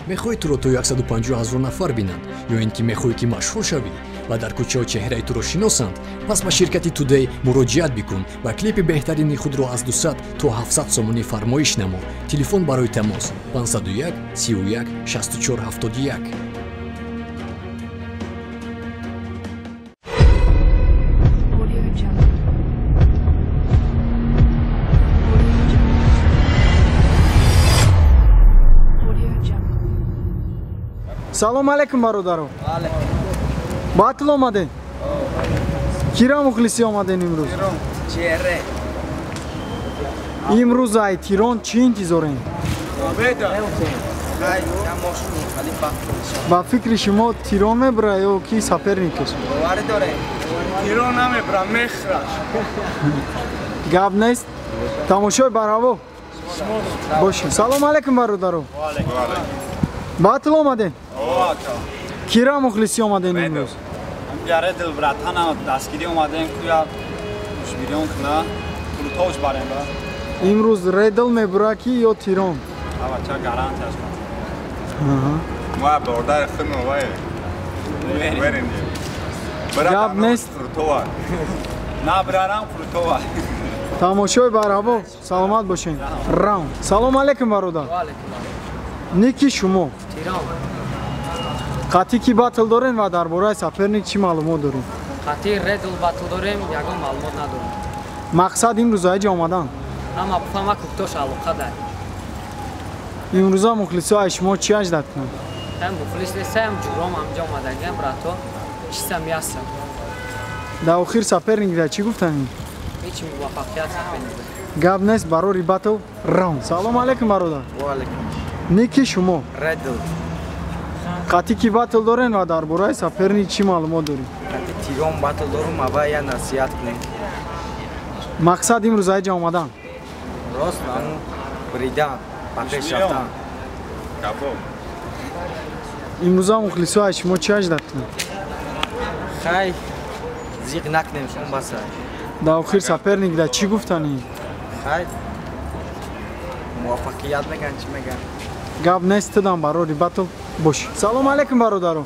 мехоҳӣ туро то 150 000 нафар бинанд ё ин ки мехоҳӣ ки машҳур шавӣ ва дар кӯчаҳо чеҳраи туро шиносанд, пас ба ширкати Today муроҷиат бикун ва клипи беҳтарини худро аз 200 то 700 сомонӣ фармоиш намо. Телефон барои тамос 501 31 64 71. Салом алейкум бародаро. Батл омаден? Кира мухлиси омаден имрӯз? Чере. Имрӯз ай Тирон чӣ интизорем? Ба фикри шумо Тирон мебра ё ки саперникаш? Тирон намебра, мехраш. Гап нест? Тамошои барҳаво? Боше. Салом алейкум бародаро. Батл омаден? Кира мухлиси омаден имрӯз? Редл братан дастгирӣ омадем куя мушбирён кна фурутош барем ба. Имрӯз Редл мебура ки ё Тирон? Ава ча гарантияш ка. Ма бордар химо вай. Верин. Гап нест? Фурутова. На брарам фурутова. Тамошои барҳаво, саломат бошед. Раунд. Салом алейкум бародар. Ва алейкум. Ники шумо? Тирон. Қатӣ ки батл дорен ва дар бораи саперник чӣ маълумот дорем? Қатӣ Редл батл дорем, ягон маълумот надорем. Мақсад имрӯз аҷа омадан? Ама фама куктош алоқа дар. Имрӯза мухлисои шумо чӣ аҷдат кунанд? Тан мухлис нестам, ҷуром амҷа омадагам брато. Чисам ясам. Дар охир саперникда чӣ гуфтанд? Ҳеҷ муваффақият саперник. Гап нест барори батл раунд. Салом алейкум бародар. Ва алейкум. Ники шумо? Редл. Қатӣ ки батл дорен ва дар бораи саперник чӣ маълумот дорем? Кати Тирон батл дорум, ава я насиҳат кунем. Мақсад имрӯз аҷа омадан? Рост наму бридан, ба пеш рафтан. Кабоб. Имрӯза мухлисои шумо чӣ аҷдат кунанд? Хай зиқ накунем шумо баса. Дар охир саперникда чӣ гуфтанд? Хай муваффақият меган, чӣ меган? Гап нест тидам барори батл бош. Салом алейкум бародаро.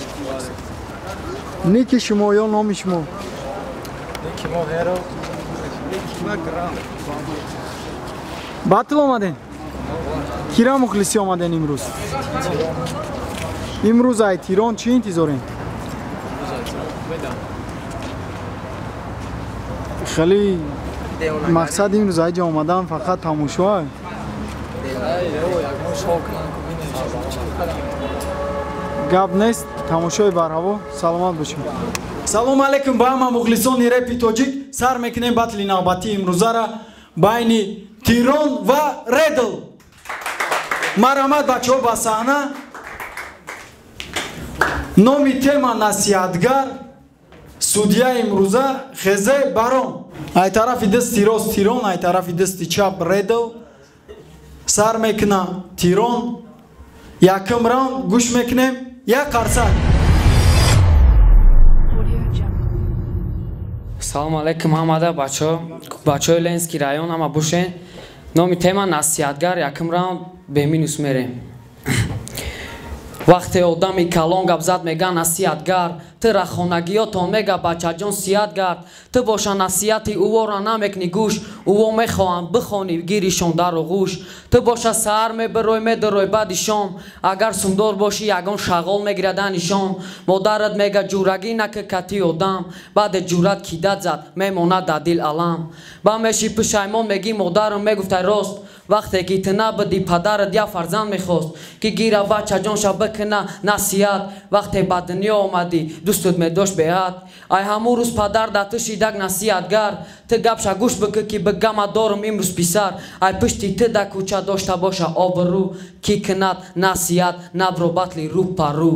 Ники шумо ё номи шумо? Ники мо ҳеро. Ники ма грам. Батл омаден? Кира мухлиси омаден имрӯз? Имрӯз ай Тирон чӣ интизорем? хеле мақсад имрӯз аҷа омадан фақат тамошоа. Гап нест, тамошои барҳаво, саломат бошед. Салом алейкум ба ҳама мухлисони репи тоҷик. Сар мекунем батли навбатии имрӯзара байни Тирон ва Редл. Марҳамат бачаҳо ба саҳна. номи тема насиҳатгар, судя имрӯза Хезе Барон. Ай тарафи дасти рост Тирон, ай тарафи дасти чап Редл. Сар мекуна Тирон. Якум раунд гӯш мекунем. Як қарсак. Салом алейкум ҳамада бачаҳои Ленский район ҳама бошен. Номи тема насиҳатгар, якум раунд беминус мерем. Вақте одами калон гап зад мега насиҳатгар, тира хонагиётон мега бачаҷон сиҳат гард, ту боша насиҳати ӯвора намекни гӯш, ӯво мехоҳанд бихони гиришон дару ғӯш, ту боша саҳар мебирой медурой баъди шом, агар сумдор бошӣ ягон шағол мегирада нишон, модарат мега ҷурагӣ наки кати одам, баъде ҷурат кидат зад мемонад дар дил алам, ба меши пушаймон мегӣ модарам мегуфтай рост, вақте ки ту набуди падарат як фарзанд мехост, ки гира бачаҷонша бикуна насиҳат, вақте ба дунё омадӣ дӯстут медошт беҳад. Ай ҳамун рӯз падар дар ту шидак насиҳатгар, ту гапша гӯш бикӣ ки бигама дорум имрӯз писар, ай пишти ту дар кӯча дошта боша обрӯ, ки кунад насиҳат навро батли рӯ па рӯ.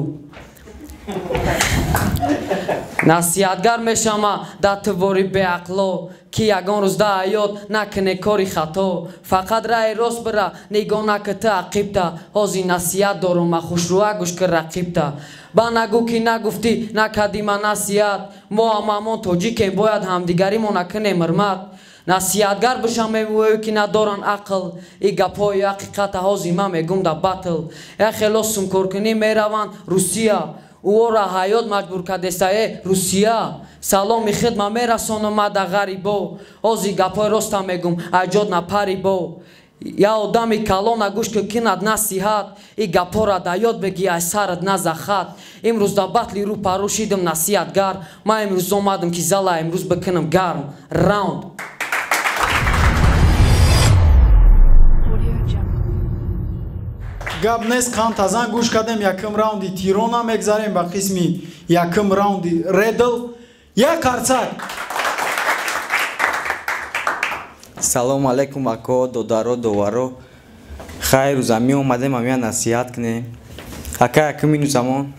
насиҳатгар мешама дар тувори беақло, ки ягон рӯз дар ҳаёт накуне кори хато, фақат раҳи рост бира нигоҳ наки ту ақибта, ҳозир насиҳат дорум ма хушрӯа гӯш ки рақибта, ба нагӯ ки нагуфтӣ накардима насиҳат, мо ҳамамон тоҷикем бояд ҳамдигаримона кунем ҳурмат. Nasihatgar b'shamem ki nadoran aql I gapoy haqiqat haozi ma megum da battle Echelossum korkini meravan Rusiya Uora hayot majbur kadesaye Rusiya Salom khidma merasonum da gharibо Ozi gapoy rosta megum ajod na paribo Я одами калона гуш ки кинад насиҳат И гапора да ёд беги ай сарат на захат Имрӯз да батли рӯ парӯ шидам насиҳатгар Ман имрӯз омадам ки зала имрӯз бикунам гарм Раунд гап нест хан тазан гӯш кардем якум раунди тирона мегзарем ба қисми якум раунди редл як қарсак Салом алейкум ако додаро доваро хайр рӯза меомадем амия насиҳат кунем ака якум минусамон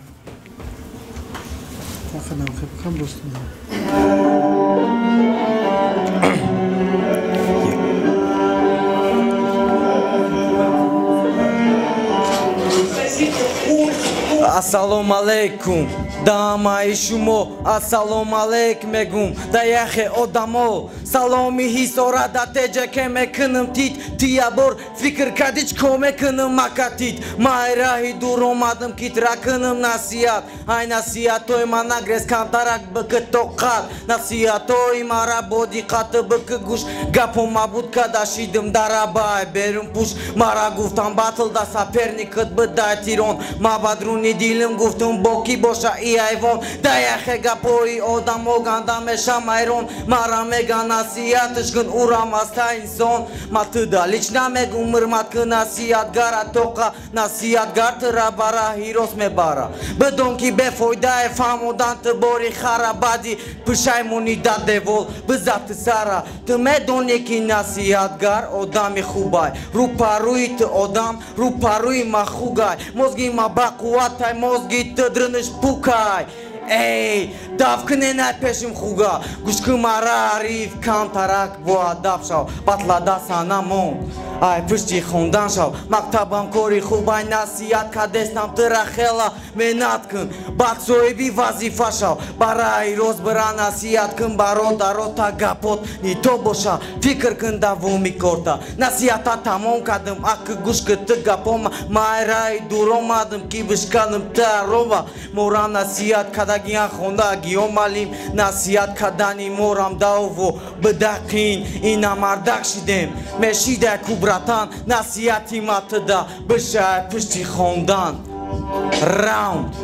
ассалому алейкум дамаи шумо ассалому алейк мегум да яхе одамо саломи ҳисора да теҷа ке мекунам тит тиябор фикр кадич ко мекунам макатит май раҳи дур омадам китра кунам насиҳат ай насиҳатои ман нагрез камтарак бики тоқат насиҳатои мара бо диққати бики гӯш гапо мабуд кадашидам дарабай берун пуш мара гуфтам батл да саперникат бидай тирон ма бадруни дилим гуфтам боки боша и айвон да яхе гапои одамо ганда мешам айрон мара мега насиҳатш кун урам аста инсон ма туда лична мегум мирмат ки насиҳатгара тоқа насиҳатгар тира бара ҳирос мебара бидон ки бефоидаe фаҳмодан ты бори хара баъди пишаймонӣ да девол бизати сара ты медонӣ ки насиҳатгар одами хубай рӯпарӯи ты одам рӯпарӯи ма хугай мозги ма бақувватай мозги ты дрыниш пукай эй давкуненай пешим хуга гӯшки мара ариф камтарак боадаб шав батлада санамон ай пишти хондан шав мактабам кори хубай насиҳат кадестам тыра хела менат кун бадсоҳиби вазифа шав бараи рост бира насиҳат кун бародаро та гапот нито боша фикр кун давоми корта насиҳата тамом кардам аки гӯшки ты гапома майраи дур омадам ки бишканам тарова мора насиҳат кадагиан хонда гиомалим насиҳат кадани морам даво бидақин ина мардак шидем мешидай кубратан насиҳати матда бишай пишти хондан раунд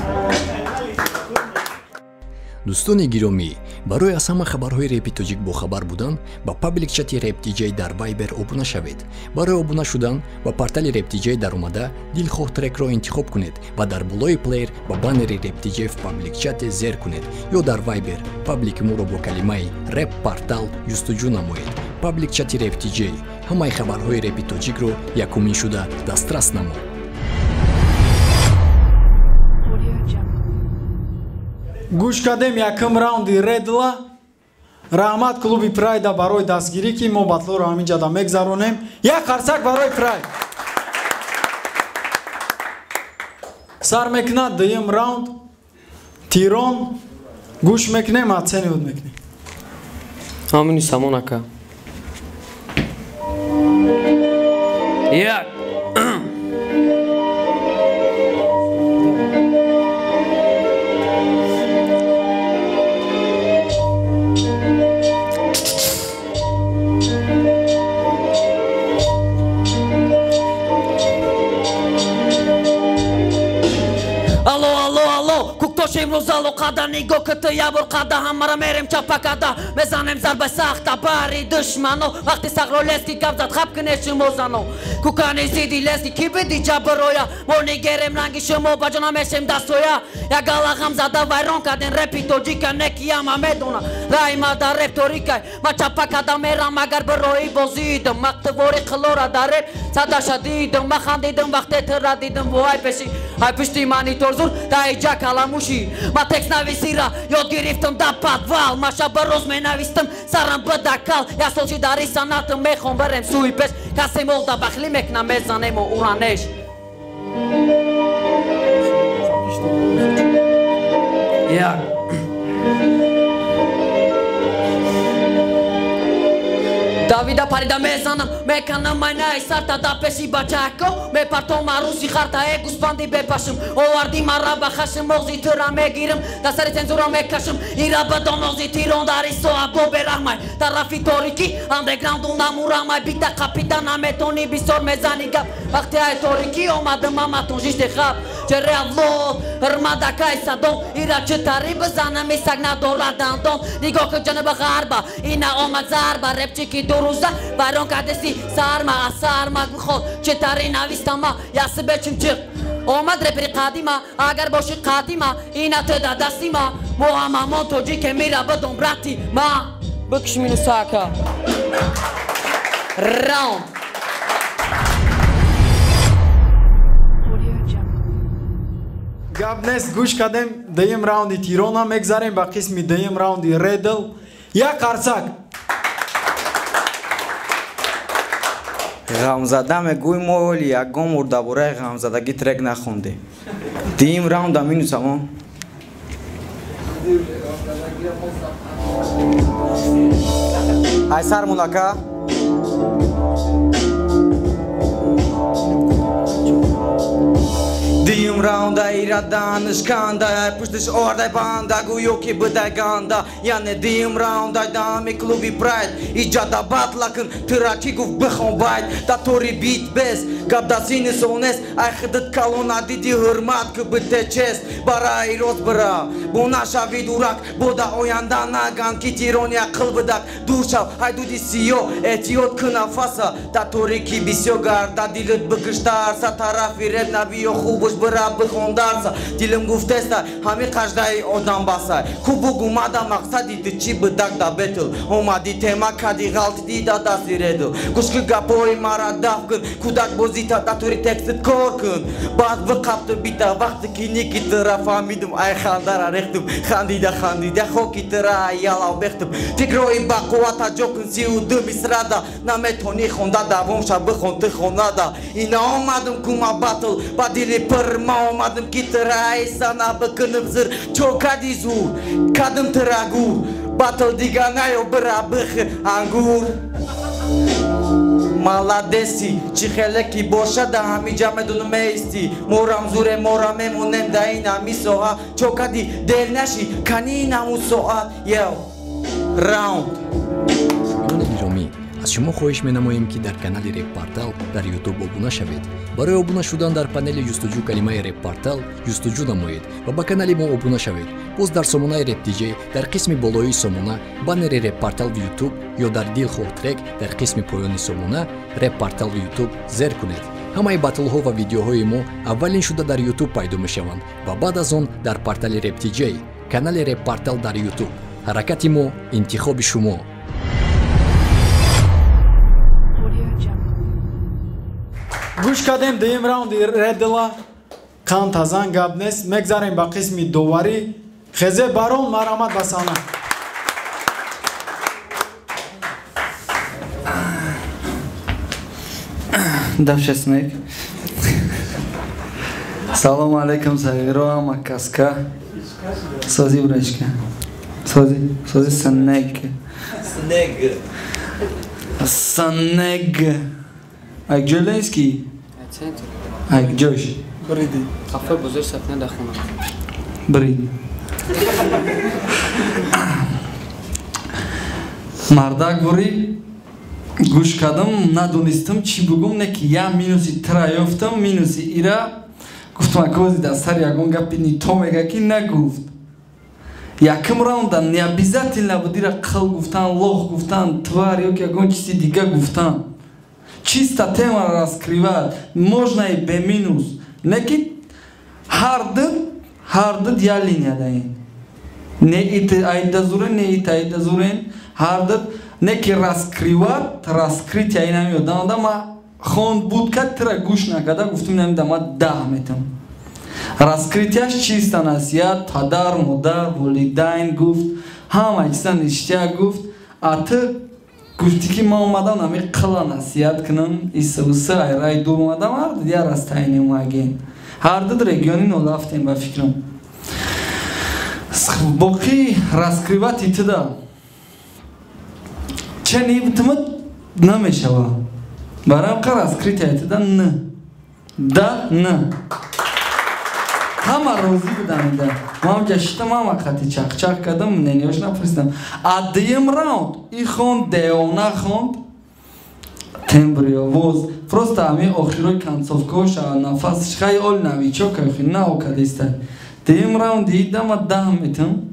дӯстони гиромӣ барои аз ҳама хабарҳои репи тоҷик бохабар будан ба пабликчати рептиҷей дар вайбер обуна шавед барои обуна шудан ба портали рептиҷей даромада дилхоҳ трекро интихоб кунед ва дар болои плеер ба баннери рептиҷей в пабликчате зер кунед ё дар вайбер паблики муро бо калимаи реп портал ҷустуҷӯ намоед пабликчати рептиҷей ҳамаи хабарҳои репи тоҷикро якумин шуда дастрас намо гӯш кардем якум раунди редла раҳмат клуби прайда барои дастгирӣ ки мо батлоро ҳамин ҷада мегзаронем як қарсак барои прайд сар мекунад дуюм раунд тирон гӯш мекунем оцени худ мекунем ҳамини самон ака як имрӯз алоқада нигоҳ ки ты ябор қада ҳамара мерем чапакада мезанем зарба сахта бари душмано вақти сағро лески гап зад хаб кунед шумо зано кукани зиди лески ки биди ҷаброя мо нигерем ранги шумо ба ҷона мешем дастоя як алағам зада вайрон кардем репи тоҷика некияма медона раима дар реп торикай ма чапакада мерам агар бирои бозидам мақтивори қилора дар реп садаша дидам ма хандидам вақте тыра дидам воай пеши ай пишти мани торзур даиҷа каламуши ма текст нависира ёд гирифтам да подвал ма шаба роз менавистам сарам бидакал як солчи дари санатам мехом барем сӯи пеш касе молда бахлӣ мекунам мезанему уранеш як Davida parida mezanam Mekana mayna esarta da pesi bachako Me parto marusi kharta egus bandi bepashim Oardi maraba khashim Mozi tura megirim Da sari cenzura mekashim Iraba donozi tiron dari soa bobe rahmay Tarafi toriki Underground una muramay Bita kapitana metoni bisor mezani gap Vakti ay toriki Omadım ama ton jishte khab Cere avlo Hırmada kaysa don Ira çıtari bızanım isagna doradan don Digo că canıbı gharba Ina oma zarba Rapçi ki duruza Varon kadesi sarma Asarma gıkhol Çıtari navistama Yası beçim çık Omad repri qadima Agar boşi qadima Ina tıda dasima Muhamma montoci ke mira badon brati Ma Bıkış minusaka Round Gabnes gush kadem dayım raundi Tirona megzarem ba qismi dayım raundi Redl ya qarsak Ghamzada meguy moli yagom murdabura Ghamzada gitrek nakhonde Dayım raunda minusam Aysar mulaka Dayım raunda iradan ışkanda Puştuş orday banda Guyo ki bıday ganda Yani dayım raunda dami klubi pride İcada batlakın Tıraki guf bıkhon bayt Datori bit bez Gabdasini sones Ay khıdıt kalona didi hırmat Kıbıte çes Bara irot bıra Buna şavi durak Boda oyandan agan Kitironya kılbıdak Durşav haydudi siyo Etiyot kına fasa Datori ki bisyo garda Dilit bıkıştarsa Tarafi rep naviyo xubuş bıra bıkhondarsa Dilim guftesta Hami qajday odam basay Kubu gumada maqsadi Dıçi bıdak da battle Omadi tema kadi galt dida da siredl Kuşkı gapori mara dafkın Kudak bozita daturi tekstit korkun Baz vıqaptı bita Vakti kini kitira famidim Ay khandara rektim Khandida Xoki tira yalav bektim Tigroi bakuata jokun siudu misrada Nametoni khonda da Vomşa bıkhon tıkhonada İna olmadım kuma battle Badili pırma olmadım kitira Sana bıkınıp zır Çok hadi zur Kadım tıragur Battle diganayo bıra bıkhı Angur Maladesi Çiheleki boşa da hami camedunu meisti Moram zure moram emunem da ina misoha Çok hadi delnaşi kanina musoa Yo Round Донед гиромӣ, аз шумо хоҳиш менамоем ки дар канали Реп-Портал дар YouTube обуна шавед. Барои обуна шудан дар панели ҷустуҷӯ калимаи Реп-Портал ҷустуҷӯ намоед ва ба канали мо обуна шавед. Боз дар сомонаи Rep-DJ дар қисми болоии сомона баннери Реп-Портал в YouTube ё дар Dilkhor Track дар қисми поёни сомона Реп-Портал в YouTube зер кунед. ҳамаи батлҳо ва видеоҳои мо аввалин шуда дар YouTube пайдо мешаванд ва баъд аз он дар портали Rep-DJ, канали Rep-Портал дар YouTube. ҳаракати мо интихоби шумо. гӯш кардем дуюм раунди Redl-а Қан тазан гап нест мегзарем ба қисми доварӣ хезе барон марҳамат ба саҳна Давшесмек Салому алейкум сагиро макаска Сози бурачка Сози саннег Саннег Айкҷоленский Айкҷош Бриди Қафа бузур сафна да хона Бриди Мардак бури гӯш кардам надонистам чӣ бугум не ки я минуси тра ёфтам минуси ира гуфтам акози дар сар ягон гапи нито мега ки нагуфт якм раунда необязательно будира қил гуфтан лох гуфтан твар ё ки ягон чизи дига гуфтан чиста тема раскривать можно и бе минус не ки ҳар дид я линия даин не ит айдазурен не ит айдазурен ҳар дид не ки раскрития инам ёдам ма хон буд ка тира гӯш накарда гуфтум инам ма 10 метам раскритияш чиста насиҳат падар модар волидайн гуфт ҳама чиза ништия гуфт а ту гуфти ки ман омадам нами қила насиҳат кунам исуса айрай дур омадам ҳар дид я растайни маген ҳар дид региони нолафтем ба фикрам боқи раскривати туда ченибтмит намешава. Барам ка раскритиятида н. Да, н. Ҳама розӣ буданд ида. Ман гаштам, ҳама хати чақ-чақ кардам, нениёш напурсидам. А дуюм раунд и хонд, деона хонд. Тембри овоз. Просто ҳамин охирои концовкаош нафасш хай ол новичок ахи на окадиста. Дуюм раунди идама 10 метам.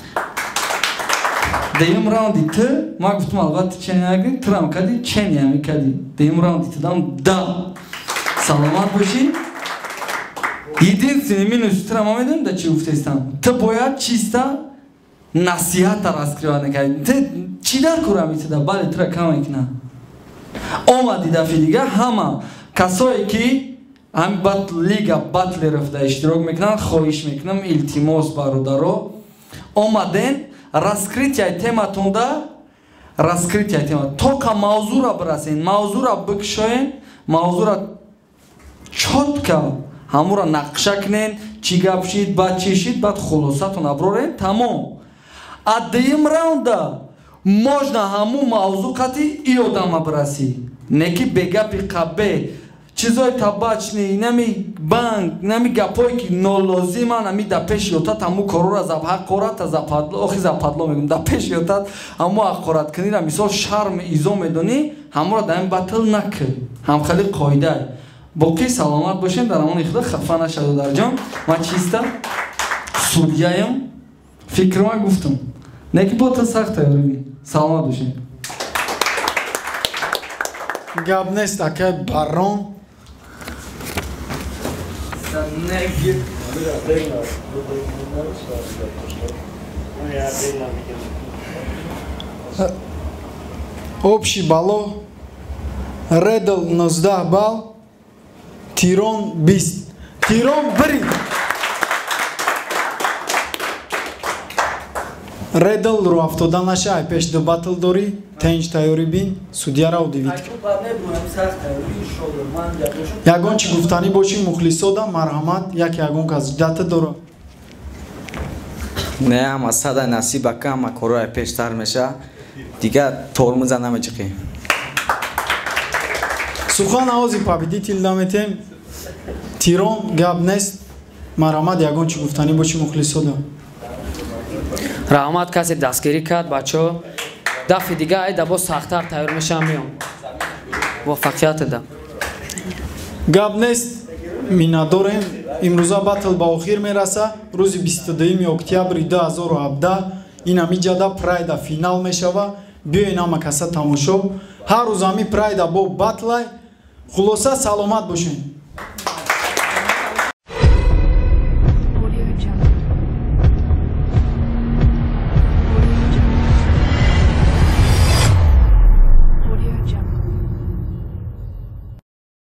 Дуюм раунди ты, ма гуфтам албатта ченияги, трам кади, чениями кади. Дуюм раунди ты дам да. Саломат боши. Единственный минус трама медам да чи гуфтестам. Ты бояд чиста насиҳата раскривать кади. Ты чи дар курам итида, бали тра кама икна. Омади дафъи дига ҳама касое ки ҳами лига батлеров да иштирок мекунанд, хоҳиш мекунам, илтимос бародаро омаден раскритияи тематонда раскритияи тема тока мавзура бирасен, мавзура бикушоен, мавзура чотка ҳамура нақша кунен, чӣ гап шид, баъд чӣ шид, баъд хулосатон аброрен, тамом. А дуюм раунда можно ҳамун мавзӯъ қати и одама бираси. Не ки бегапи қабе, чизои табачни, нами банк, нами гапое ки нолозима, нами да пеши ётад ҳамун корора ҳаққората охи западло мегум, да пеши ётад ҳамун ҳаққораткунира мисол шарм изо медонӣ, ҳамура да ин батл накӣ. Ҳам хеле қоида. Боқӣ саломат бошен, дар ҳамон ихтилоф хафа нашаду дарҷон. Ман чиста судяям, фикрма гуфтам. Не ки бота сахт тайёрӣ. Саломат бошен. Гап нест акай барон. Общий балло. Редл 19 балл. Тирон 20. Тирон бери. Редл ро афтода наша ай пеш до батл дори. Тенч тайёрӣ бин. Судьяра удивид. Ягон чи гуфтанӣ боши мухлисода марҳамат, як ягон кас дата дора. Не, ама сада насиба кама корое пештар меша. Дига тормоза намечиқи. Сухан авози победитель даметем. Тирон гап нест. Марҳамат, ягон чи гуфтанӣ боши мухлисода. Раҳмат касе дастгирӣ кард бачаҳо. Дафъи дига айда бо сахттар тайёр мешавам меом. Муваффақият да. Гап нест. Миннатдорем. Имрӯза батл ба охир мераса. Рӯзи 22 октябри 2017 ин ҳами ҷада прайда финал мешава. Биёин ҳама каса тамошо. Ҳар рӯз ҳами прайда бо батлай. Хулоса саломат бошен.